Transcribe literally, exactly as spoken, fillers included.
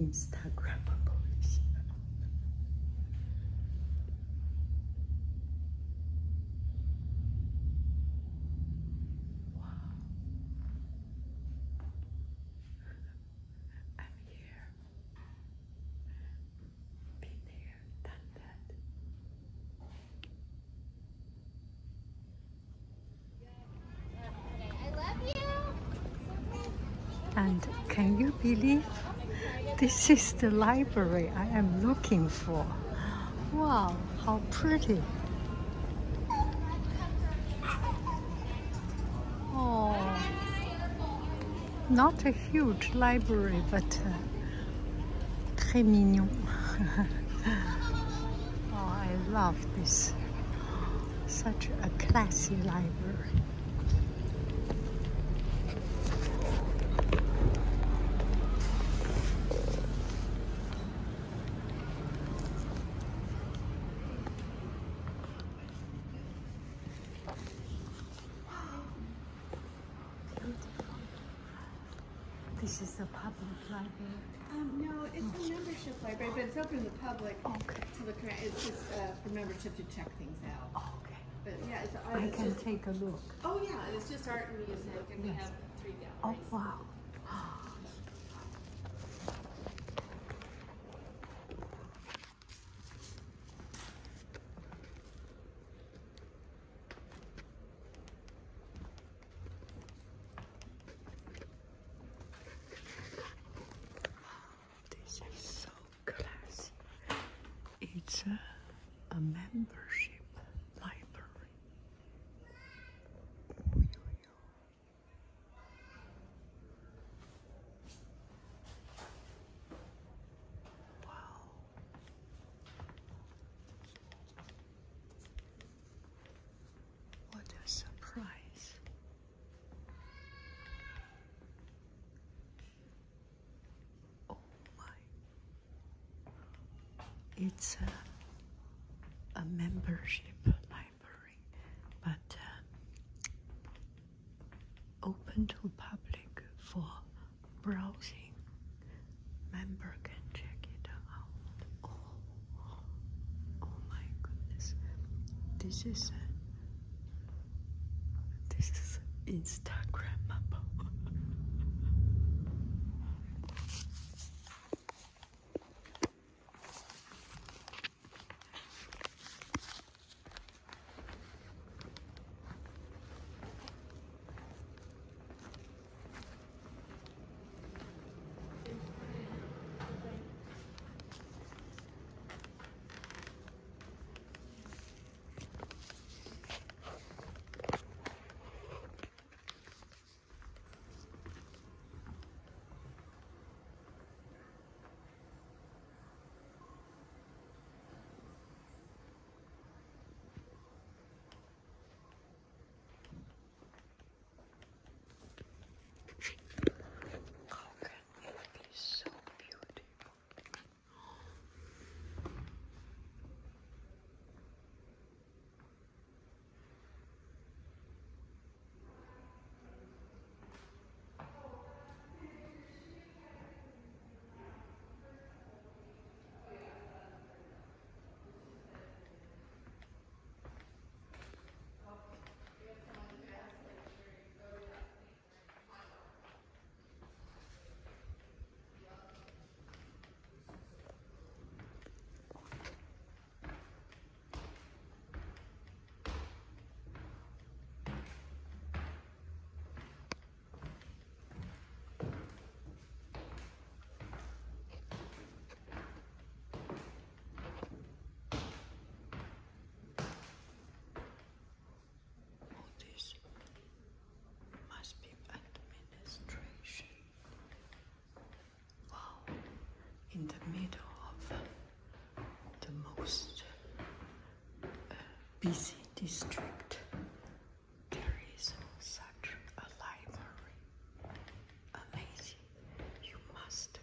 Instagrammable 一些。Wow. I'm here. Been here, done that. I love you. And can you believe this is the library I am looking for? Wow, how pretty. Oh, not a huge library, but uh, très mignon. Oh, I love this. Such a classy library. This is a public library. Um, no, it's a membership library, but it's open to the public. Okay. To look around. It's just uh, for membership to check things out. Okay. But yeah, it's, uh, I it's can just, take a look. oh yeah, it's just art and music, and we Yes. have three Oh, galleries. wow. This is so classy. It's a, a membership library. Wow. What a surprise. Oh my. It's a, a membership library, but uh, open to public for browsing. Member can check it out. Oh, oh my goodness. This is a, this is Instagrammable. How can it be so beautiful? Oh, this must be administration. Wow, in the middle of uh, the most uh, busy district, there is such a library. Amazing. You must